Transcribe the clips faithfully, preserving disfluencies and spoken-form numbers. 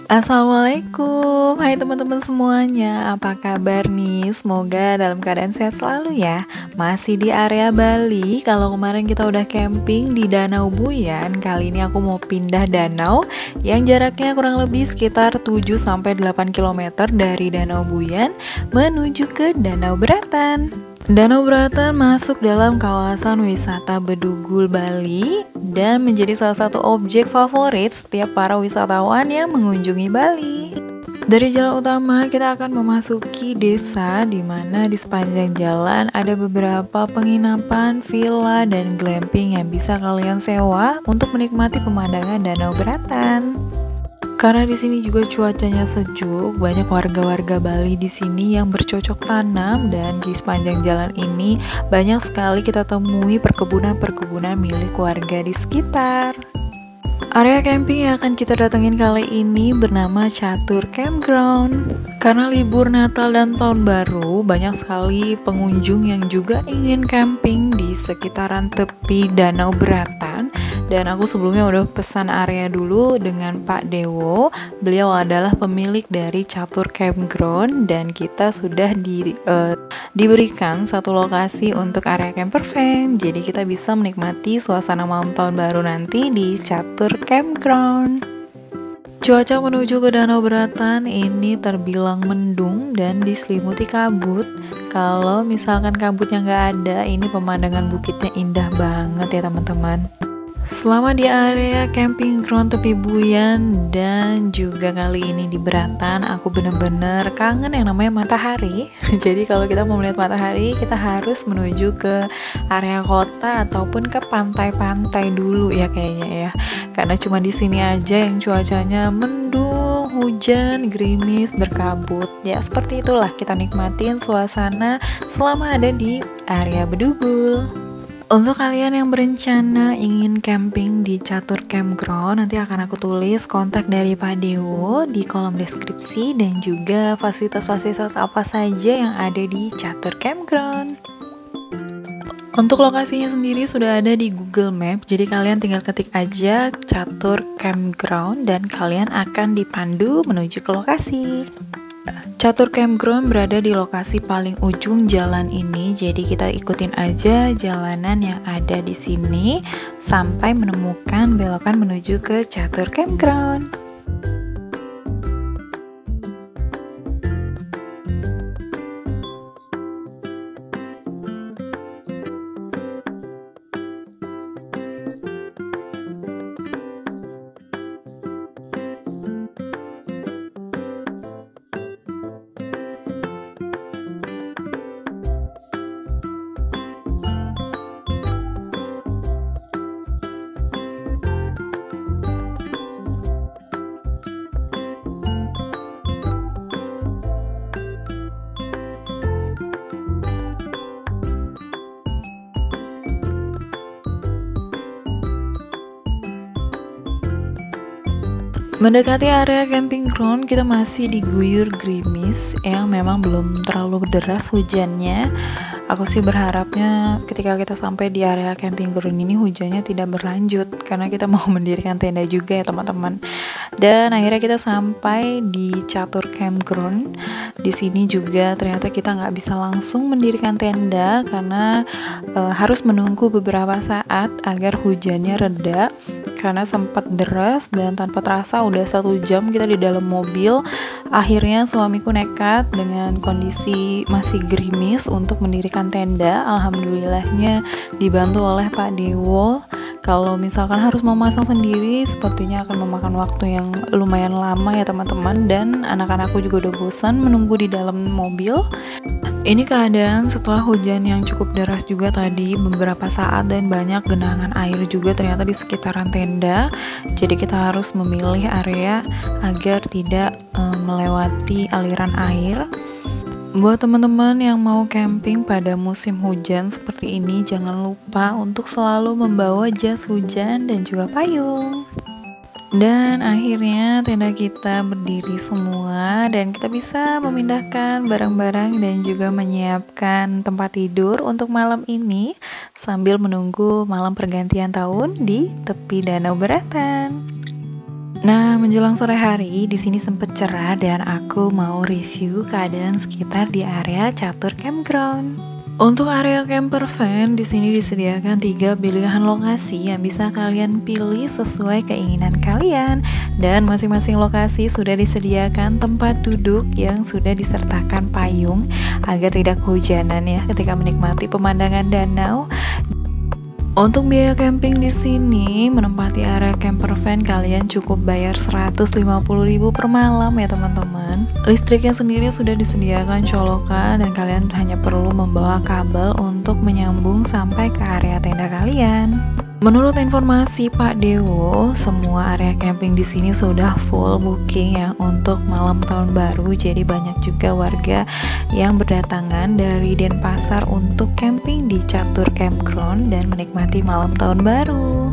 Assalamualaikum, hai teman-teman semuanya, apa kabar nih? Semoga dalam keadaan sehat selalu ya. Masih di area Bali, kalau kemarin kita udah camping di Danau Buyan, kali ini aku mau pindah danau yang jaraknya kurang lebih sekitar tujuh sampai delapan kilometer dari Danau Buyan menuju ke Danau Beratan. Danau Beratan masuk dalam kawasan wisata Bedugul Bali dan menjadi salah satu objek favorit setiap para wisatawan yang mengunjungi Bali. Dari jalan utama kita akan memasuki desa di mana di sepanjang jalan ada beberapa penginapan, villa, dan glamping yang bisa kalian sewa untuk menikmati pemandangan Danau Beratan. Karena di sini juga cuacanya sejuk, banyak warga-warga Bali di sini yang bercocok tanam dan di sepanjang jalan ini banyak sekali kita temui perkebunan-perkebunan milik warga di sekitar. Area camping yang akan kita datengin kali ini bernama Catur Campground. Karena libur Natal dan Tahun Baru, banyak sekali pengunjung yang juga ingin camping di sekitaran tepi Danau Beratan. Dan aku sebelumnya udah pesan area dulu dengan Pak Dewo. Beliau adalah pemilik dari Catur Campground dan kita sudah di, uh, diberikan satu lokasi untuk area campervan. Jadi kita bisa menikmati suasana malam tahun baru nanti di Catur Campground. Cuaca menuju ke Danau Beratan ini terbilang mendung dan diselimuti kabut. Kalau misalkan kabutnya nggak ada, ini pemandangan bukitnya indah banget ya teman-teman. Selama di area camping ground tepi Buyan dan juga kali ini di Beratan, aku bener-bener kangen yang namanya matahari. Jadi kalau kita mau melihat matahari, kita harus menuju ke area kota ataupun ke pantai-pantai dulu ya kayaknya ya. Karena cuma di sini aja yang cuacanya mendung, hujan, gerimis, berkabut. Ya seperti itulah kita nikmatin suasana selama ada di area Bedugul. Untuk kalian yang berencana ingin camping di Catur Campground, nanti akan aku tulis kontak dari Pak Dewo di kolom deskripsi dan juga fasilitas-fasilitas apa saja yang ada di Catur Campground. Untuk lokasinya sendiri sudah ada di Google Map, jadi kalian tinggal ketik aja Catur Campground dan kalian akan dipandu menuju ke lokasi. Catur Campground berada di lokasi paling ujung jalan ini, jadi kita ikutin aja jalanan yang ada di sini sampai menemukan belokan menuju ke Catur Campground. Mendekati area camping ground, kita masih diguyur gerimis yang memang belum terlalu deras hujannya. Aku sih berharapnya ketika kita sampai di area camping ground ini hujannya tidak berlanjut karena kita mau mendirikan tenda juga ya teman-teman. Dan akhirnya kita sampai di Catur Campground. Di sini juga ternyata kita nggak bisa langsung mendirikan tenda karena e, harus menunggu beberapa saat agar hujannya reda. Karena sempat deras dan tanpa terasa udah satu jam kita di dalam mobil. Akhirnya suamiku nekat dengan kondisi masih gerimis untuk mendirikan tenda. Alhamdulillahnya dibantu oleh Pak Dewo. Kalau misalkan harus memasang sendiri sepertinya akan memakan waktu yang lumayan lama ya teman-teman. Dan anak-anakku juga udah bosan menunggu di dalam mobil. Ini keadaan setelah hujan yang cukup deras juga tadi beberapa saat dan banyak genangan air juga ternyata di sekitaran tenda. Jadi kita harus memilih area agar tidak e, melewati aliran air. Buat teman-teman yang mau camping pada musim hujan seperti ini, jangan lupa untuk selalu membawa jas hujan dan juga payung. Dan akhirnya tenda kita berdiri semua dan kita bisa memindahkan barang-barang dan juga menyiapkan tempat tidur untuk malam ini sambil menunggu malam pergantian tahun di tepi Danau Beratan. Nah, menjelang sore hari, di sini sempet cerah dan aku mau review keadaan sekitar di area catur campground. Untuk area camper van, di sini disediakan tiga pilihan lokasi yang bisa kalian pilih sesuai keinginan kalian. Dan masing-masing lokasi sudah disediakan tempat duduk yang sudah disertakan payung agar tidak kehujanan ya ketika menikmati pemandangan danau. Untuk biaya camping di sini, menempati area camper van kalian cukup bayar seratus lima puluh ribu per malam ya teman-teman. Listriknya sendiri sudah disediakan colokan dan kalian hanya perlu membawa kabel untuk menyambung sampai ke area tenda kalian. Menurut informasi Pak Dewo, semua area camping di sini sudah full booking ya untuk malam tahun baru. Jadi banyak juga warga yang berdatangan dari Denpasar untuk camping di Catur Campground dan menikmati malam tahun baru.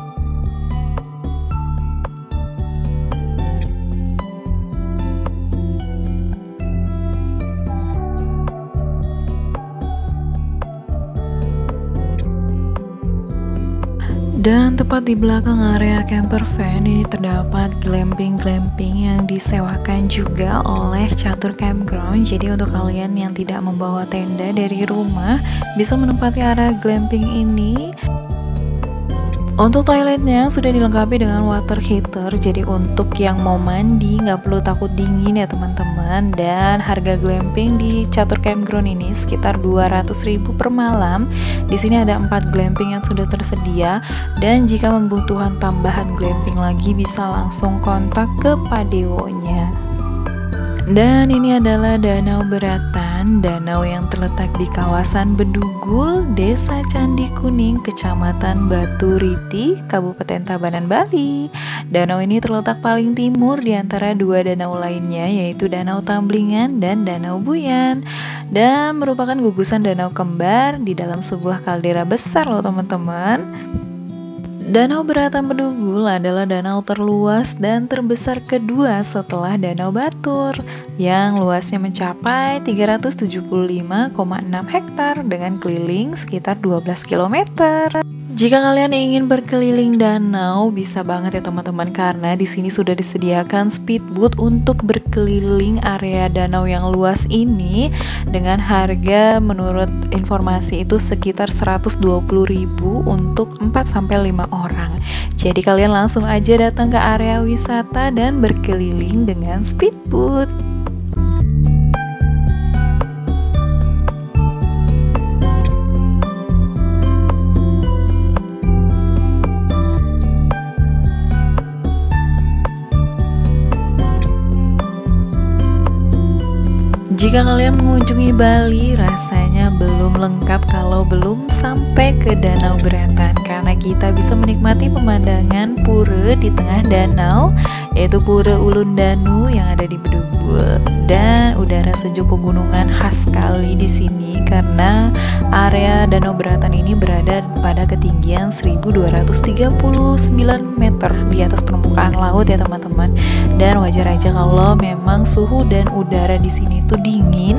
Dan tepat di belakang area camper van ini terdapat glamping-glamping yang disewakan juga oleh Catur Campground. Jadi untuk kalian yang tidak membawa tenda dari rumah bisa menempati area glamping ini. Untuk toiletnya sudah dilengkapi dengan water heater, jadi untuk yang mau mandi nggak perlu takut dingin ya teman-teman. Dan harga glamping di Catur Campground ini sekitar dua ratus ribu per malam. Di sini ada empat glamping yang sudah tersedia, dan jika membutuhkan tambahan glamping lagi bisa langsung kontak ke Pak Dewonya. Dan ini adalah Danau Beratan, danau yang terletak di kawasan Bedugul, Desa Candi Kuning, Kecamatan Batu Riti, Kabupaten Tabanan, Bali. Danau ini terletak paling timur di antara dua danau lainnya, yaitu Danau Tamblingan dan Danau Buyan, dan merupakan gugusan danau kembar di dalam sebuah kaldera besar loh teman-teman. Danau Beratan Bedugul adalah danau terluas dan terbesar kedua setelah Danau Batur yang luasnya mencapai tiga ratus tujuh puluh lima koma enam hektar dengan keliling sekitar dua belas kilometer. Jika kalian ingin berkeliling danau, bisa banget ya teman-teman, karena di sini sudah disediakan speedboat untuk berkeliling area danau yang luas ini dengan harga menurut informasi itu sekitar seratus dua puluh ribu untuk empat sampai lima orang. Jadi kalian langsung aja datang ke area wisata dan berkeliling dengan speedboat. Jika kalian mengunjungi Bali, rasanya belum lengkap kalau belum sampai ke Danau Beratan, karena kita bisa menikmati pemandangan pura di tengah danau, yaitu Pura Ulun Danu yang ada di Bedugul. Dan udara sejuk pegunungan khas sekali di sini karena area Danau Beratan ini berada pada ketinggian seribu dua ratus tiga puluh sembilan meter di atas permukaan laut ya teman-teman. Dan wajar aja kalau memang suhu dan udara di sini tuh dingin.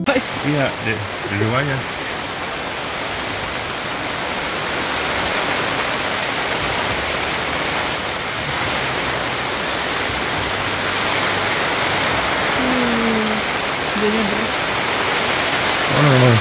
Iya, di, di rumahnya. Uh, Hujannya deras. Mana mana?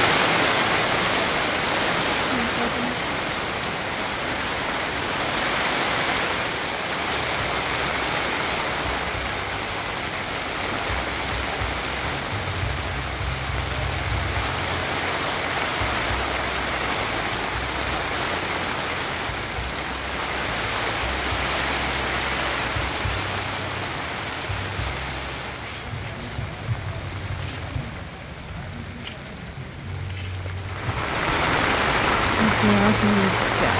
Masih masih hujan.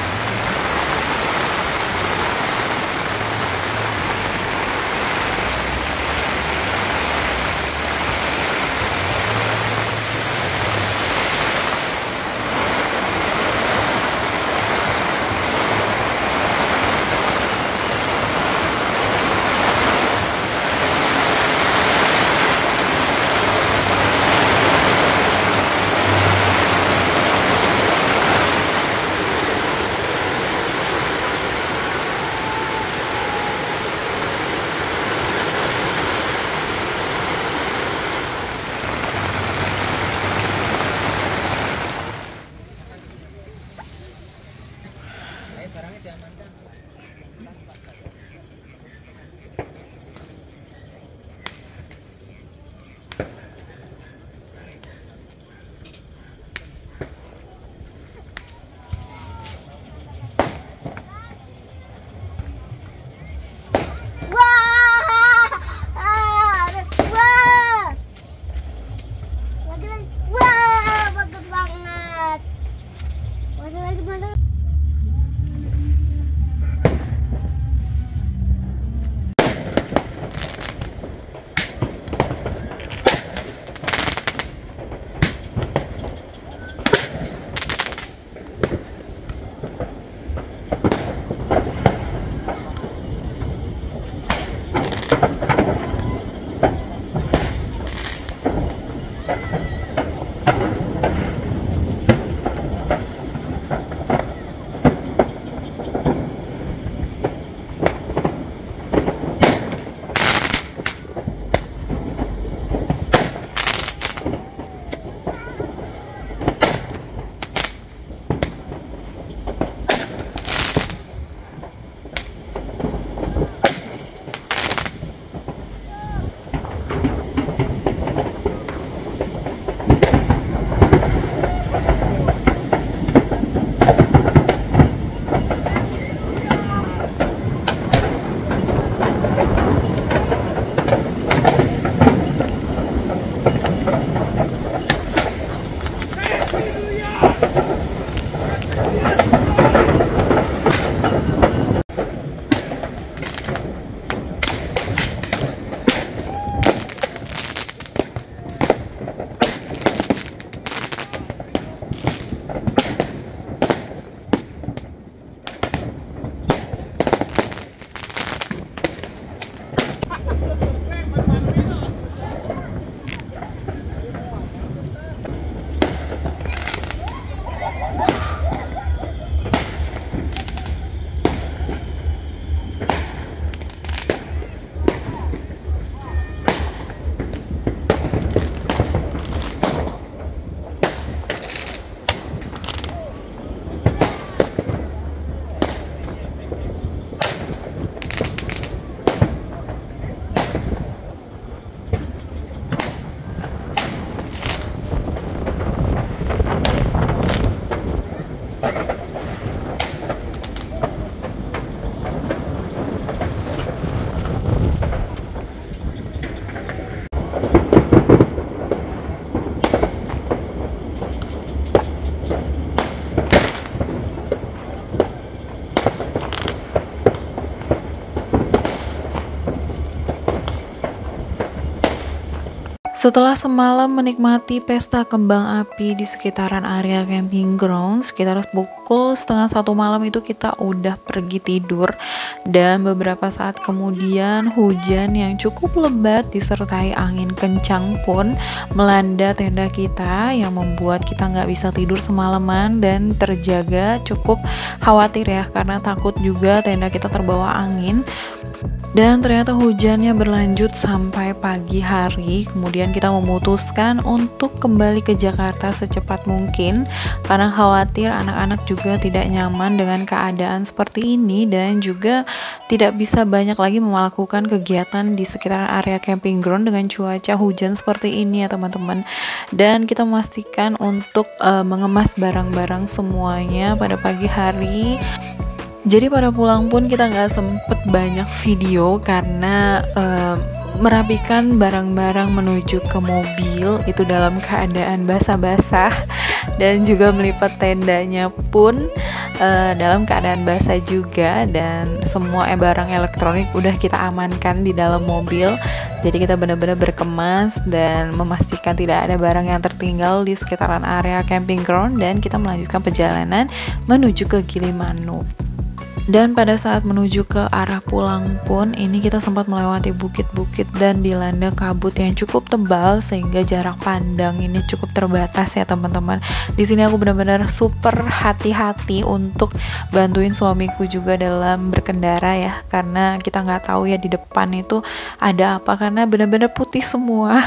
Setelah semalam menikmati pesta kembang api di sekitaran area camping ground, sekitar pukul setengah satu malam itu kita udah pergi tidur. Dan beberapa saat kemudian hujan yang cukup lebat disertai angin kencang pun melanda tenda kita, yang membuat kita nggak bisa tidur semalaman dan terjaga cukup khawatir ya, karena takut juga tenda kita terbawa angin. Dan ternyata hujannya berlanjut sampai pagi hari. Kemudian kita memutuskan untuk kembali ke Jakarta secepat mungkin, karena khawatir anak-anak juga tidak nyaman dengan keadaan seperti ini, dan juga tidak bisa banyak lagi melakukan kegiatan di sekitar area camping ground dengan cuaca hujan seperti ini ya teman-teman. Dan kita memastikan untuk uh, mengemas barang-barang semuanya pada pagi hari. Jadi pada pulang pun kita nggak sempet banyak video karena uh, merapikan barang-barang menuju ke mobil itu dalam keadaan basah-basah, dan juga melipat tendanya pun uh, dalam keadaan basah juga, dan semua eh, barang elektronik udah kita amankan di dalam mobil. Jadi kita benar-benar berkemas dan memastikan tidak ada barang yang tertinggal di sekitaran area camping ground, dan kita melanjutkan perjalanan menuju ke Gilimanuk. Dan pada saat menuju ke arah pulang pun ini kita sempat melewati bukit-bukit dan dilanda kabut yang cukup tebal, sehingga jarak pandang ini cukup terbatas ya teman-teman. Di sini aku benar-benar super hati-hati untuk bantuin suamiku juga dalam berkendara ya, karena kita nggak tahu ya di depan itu ada apa, karena benar-benar putih semua.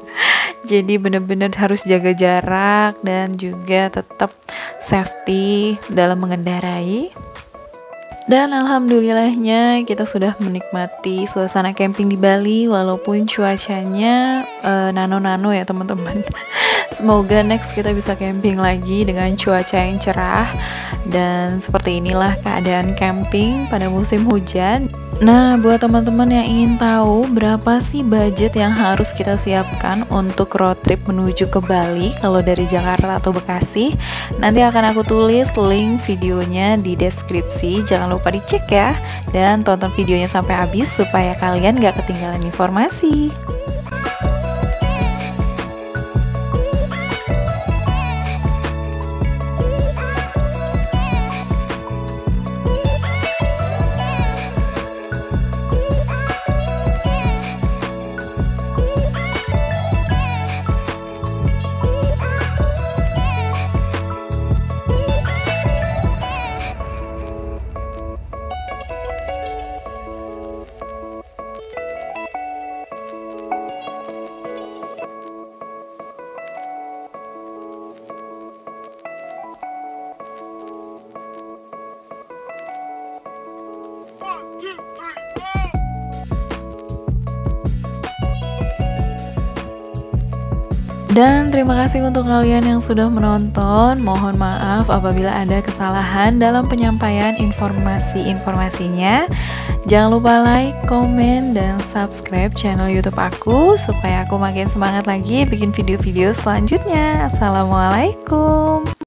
Jadi benar-benar harus jaga jarak dan juga tetap safety dalam mengendarai. Dan alhamdulillahnya kita sudah menikmati suasana camping di Bali, walaupun cuacanya nano-nano uh, ya teman-teman. Semoga next kita bisa camping lagi dengan cuaca yang cerah. Dan seperti inilah keadaan camping pada musim hujan. Nah, buat teman-teman yang ingin tahu berapa sih budget yang harus kita siapkan untuk road trip menuju ke Bali kalau dari Jakarta atau Bekasi, nanti akan aku tulis link videonya di deskripsi. Jangan lupa dicek ya, dan tonton videonya sampai habis supaya kalian gak ketinggalan informasi. Dan terima kasih untuk kalian yang sudah menonton. Mohon maaf apabila ada kesalahan dalam penyampaian informasi-informasinya. Jangan lupa like, komen, dan subscribe channel YouTube aku supaya aku makin semangat lagi bikin video-video selanjutnya. Assalamualaikum.